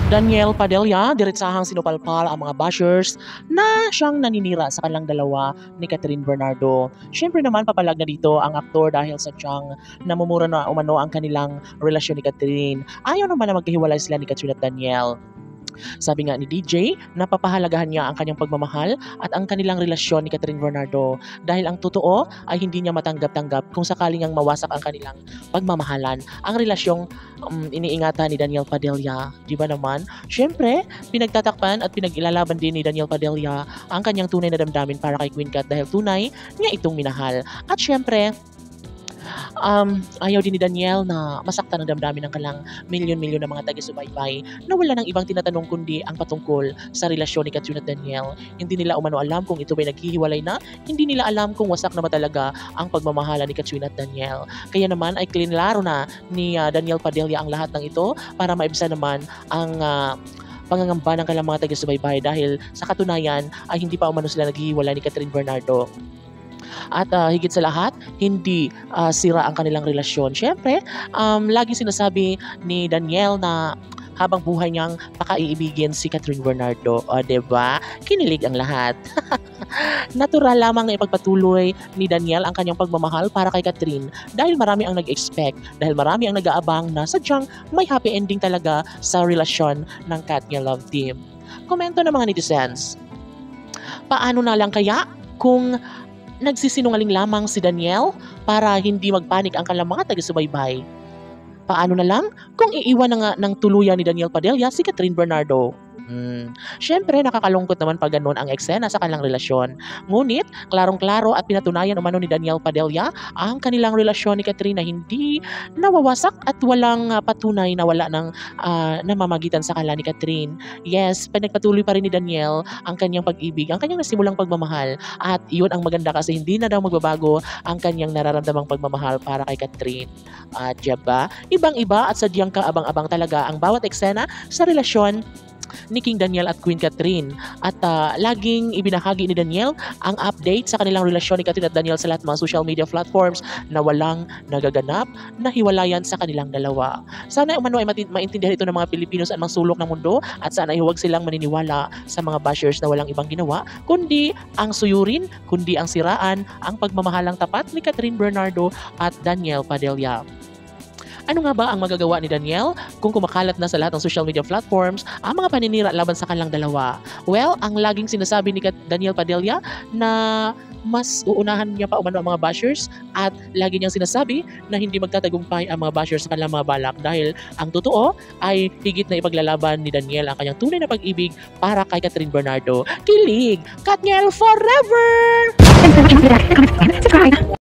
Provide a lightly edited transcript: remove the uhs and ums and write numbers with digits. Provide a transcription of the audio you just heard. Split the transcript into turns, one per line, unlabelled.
Daniel Padilla, diretsahang sinupalpal ang mga bashers na siyang naninira sa kanilang dalawa ni Catherine Bernardo. Siyempre naman papalag na dito ang aktor dahil sadyang namumura na umano ang kanilang relasyon ni Catherine. Ayaw naman na magkahiwalay sila ni Catherine at Daniel. Sabi nga ni DJ, napapahalagahan niya ang kanyang pagmamahal at ang kanilang relasyon ni Catherine Bernardo dahil ang totoo ay hindi niya matanggap-tanggap kung sakaling ang mawasak ang kanilang pagmamahalan. Ang relasyong iniingatan ni Daniel Padilla, di ba naman? Siyempre, pinagtatakpan at pinag-ilalaban din ni Daniel Padilla ang kanyang tunay na damdamin para kay Queen Cat dahil tunay niya itong minahal. At siyempre, ayaw din ni Daniel na masaktan ang damdamin ng kalang milyon-milyon na mga taga-subaybay na wala ng ibang tinatanong kundi ang patungkol sa relasyon ni Catherine at Daniel. Hindi nila umano alam kung ito ba'y naghihiwalay na, hindi nila alam kung wasak na ba talaga ang pagmamahala ni Catherine at Daniel. Kaya naman ay klinlaro na ni Daniel Padilla ang lahat ng ito para maibsan naman ang pangangamba ng kanilang mga taga-subaybay dahil sa katunayan ay hindi pa umano sila naghihiwalay ni Catherine Bernardo. At higit sa lahat, hindi sira ang kanilang relasyon. Siyempre, lagi sinasabi ni Daniel na habang buhay niyang pakaiibigin si Catherine Bernardo. O, diba? Kinilig ang lahat. Natural lamang na ipagpatuloy ni Daniel ang kanyang pagmamahal para kay Catherine dahil marami ang nag-expect, dahil marami ang nag-aabang na sadyang may happy ending talaga sa relasyon ng Katnia Love Team. Komento ng mga netizens. Paano na lang kaya kung nagsisinungaling lamang si Daniel para hindi magpanik ang kanilang mga taga-subaybay? Paano na lang kung iiwan na nga ng tuluyan ni Daniel Padilla si Catherine Bernardo? Siyempre, nakakalungkot naman pag ganun ang eksena sa kanilang relasyon. Ngunit, klarong-klaro at pinatunayan umano ni Daniel Padilla ang kanilang relasyon ni Catherine na hindi nawawasak at walang patunay na wala ng namamagitan sa kanila ni Catherine. Yes, pinagpatuloy pa rin ni Daniel ang kanyang pag-ibig, ang kanyang nasimulang pagmamahal. At iyon ang maganda kasi hindi na daw magbabago ang kanyang nararamdamang pagmamahal para kay Catherine. At diba, ibang-iba at sadyang kaabang-abang talaga ang bawat eksena sa relasyon ni King Daniel at Queen Catherine. At laging ibinahagi ni Daniel ang update sa kanilang relasyon ni Catherine at Daniel sa lahat ng mga social media platforms na walang nagaganap na hiwalayan sa kanilang dalawa. Sana umano ay maintindihan ito ng mga Pilipino sa anumang sulok ng mundo at sana ay huwag silang maniniwala sa mga bashers na walang ibang ginawa kundi ang suyurin, kundi ang siraan ang pagmamahalang tapat ni Catherine Bernardo at Daniel Padilla. Ano nga ba ang magagawa ni Daniel kung kumakalat na sa lahat ng social media platforms ang mga paninira laban sa kanilang dalawa? Well, ang laging sinasabi ni Daniel Padilla na mas uunahan niya pa umano ang mga bashers at lagi niyang sinasabi na hindi magtatagumpay ang mga bashers sa kanilang mga balak dahil ang totoo ay higit na ipaglalaban ni Daniel ang kanyang tunay na pag-ibig para kay Catherine Bernardo. Kilig! Katniel forever!